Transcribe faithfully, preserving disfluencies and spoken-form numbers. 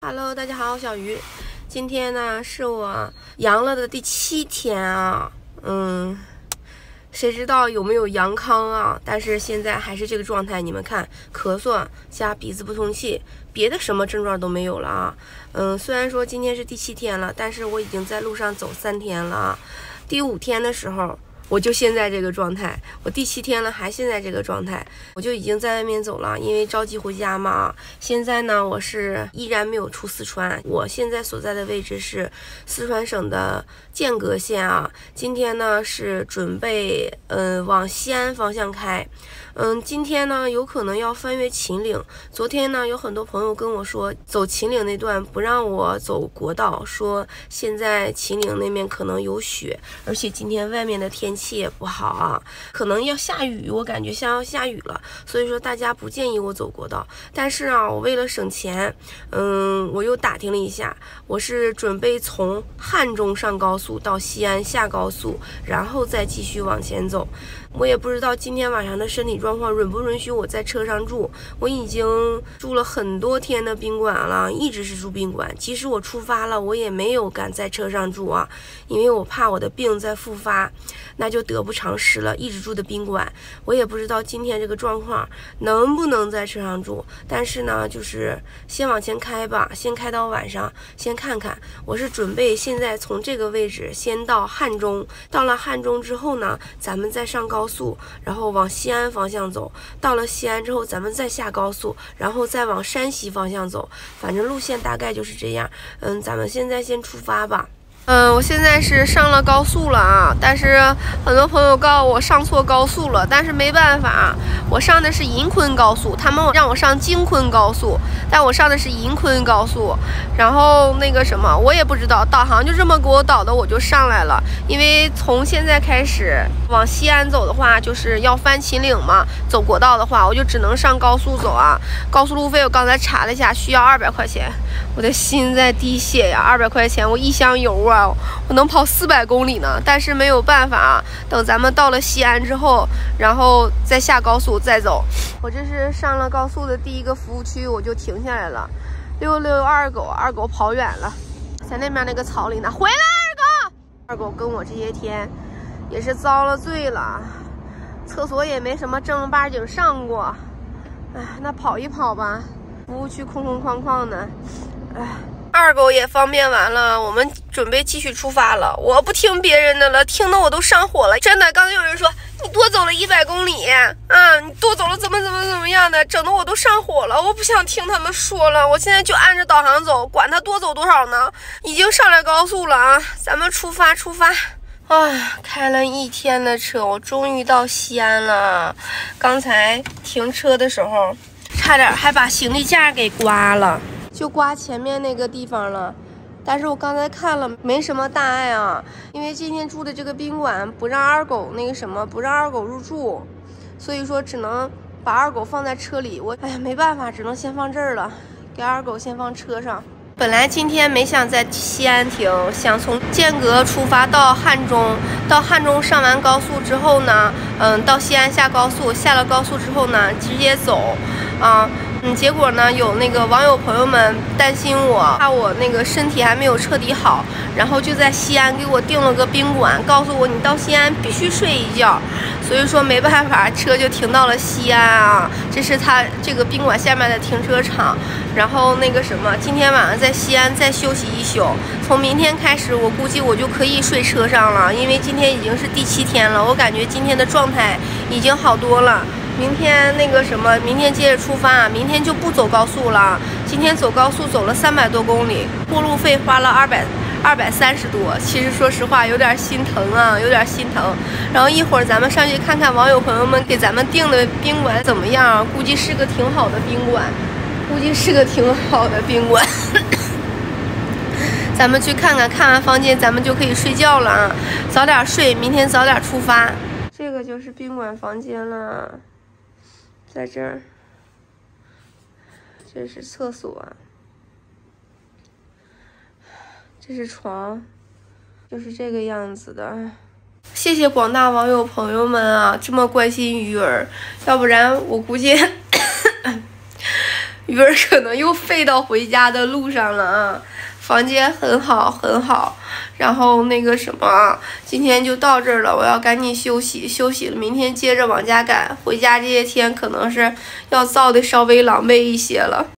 Hello， 大家好，我小鱼。今天呢是我阳了的第七天啊，嗯，谁知道有没有阳康啊？但是现在还是这个状态，你们看，咳嗽加鼻子不通气，别的什么症状都没有了啊。嗯，虽然说今天是第七天了，但是我已经在路上走三天了啊。第五天的时候，我就现在这个状态，我第七天了还现在这个状态，我就已经在外面走了，因为着急回家嘛。现在呢，我是依然没有出四川，我现在所在的位置是四川省的间隔县啊。今天呢是准备嗯往西安方向开，嗯，今天呢有可能要翻越秦岭。昨天呢有很多朋友跟我说，走秦岭那段不让我走国道，说现在秦岭那边可能有雪，而且今天外面的天气气也不好啊，可能要下雨，我感觉像要下雨了，所以说大家不建议我走国道。但是啊，我为了省钱，嗯，我又打听了一下，我是准备从汉中上高速到西安下高速，然后再继续往前走。我也不知道今天晚上的身体状况允不允许我在车上住。我已经住了很多天的宾馆了，一直是住宾馆。即使我出发了，我也没有敢在车上住啊，因为我怕我的病再复发，那就得不偿失了。一直住的宾馆，我也不知道今天这个状况能不能在车上住。但是呢，就是先往前开吧，先开到晚上，先看看。我是准备现在从这个位置先到汉中，到了汉中之后呢，咱们再上高速。高速，然后往西安方向走，到了西安之后，咱们再下高速，然后再往山西方向走。反正路线大概就是这样。嗯，咱们现在先出发吧。嗯，我现在是上了高速了啊，但是很多朋友告诉我上错高速了，但是没办法，我上的是银昆高速，他们让我上京昆高速，但我上的是银昆高速。然后那个什么，我也不知道，导航就这么给我导的，我就上来了。因为从现在开始往西安走的话，就是要翻秦岭嘛，走国道的话，我就只能上高速走啊。高速路费我刚才查了一下，需要二百块钱，我的心在滴血呀！二百块钱，我一箱油啊！我能跑四百公里呢，但是没有办法啊。等咱们到了西安之后，然后再下高速再走。我这是上了高速的第一个服务区，我就停下来了。溜溜二狗，二狗跑远了，在那边那个草里呢。回来，二狗！二狗跟我这些天也是遭了罪了，厕所也没什么正儿八经上过。哎，那跑一跑吧，服务区空空旷旷的，哎。二狗也方便完了，我们准备继续出发了。我不听别人的了，听得我都上火了。真的，刚才有人说你多走了一百公里啊，你多走了怎么怎么怎么样的，整得我都上火了。我不想听他们说了，我现在就按着导航走，管他多走多少呢。已经上来高速了啊，咱们出发出发。哎，开了一天的车，我终于到西安了。刚才停车的时候，差点还把行李架给刮了。就刮前面那个地方了，但是我刚才看了没什么大碍啊，因为今天住的这个宾馆不让二狗那个什么，不让二狗入住，所以说只能把二狗放在车里。我哎呀没办法，只能先放这儿了，给二狗先放车上。本来今天没想在西安停，想从间隔出发到汉中，到汉中上完高速之后呢，嗯，到西安下高速，下了高速之后呢，直接走，啊。嗯，结果呢，有那个网友朋友们担心我，怕我那个身体还没有彻底好，然后就在西安给我订了个宾馆，告诉我你到西安必须睡一觉。所以说没办法，车就停到了西安啊。这是他这个宾馆下面的停车场。然后那个什么，今天晚上在西安再休息一宿，从明天开始我估计我就可以睡车上了，因为今天已经是第七天了，我感觉今天的状态已经好多了。明天那个什么，明天接着出发，明天就不走高速了。今天走高速走了三百多公里，过路费花了二百二百三十多。其实说实话有点心疼啊，有点心疼。然后一会儿咱们上去看看网友朋友们给咱们订的宾馆怎么样，估计是个挺好的宾馆，估计是个挺好的宾馆。咱们去看看，看完房间咱们就可以睡觉了啊，早点睡，明天早点出发。这个就是宾馆房间了。在这儿，这是厕所，这是床，就是这个样子的。谢谢广大网友朋友们啊，这么关心鱼儿，要不然我估计鱼儿可能又废到回家的路上了啊。房间很好很好，然后那个什么，今天就到这儿了，我要赶紧休息休息了，明天接着往家赶。回家这些天可能是要造的稍微狼狈一些了。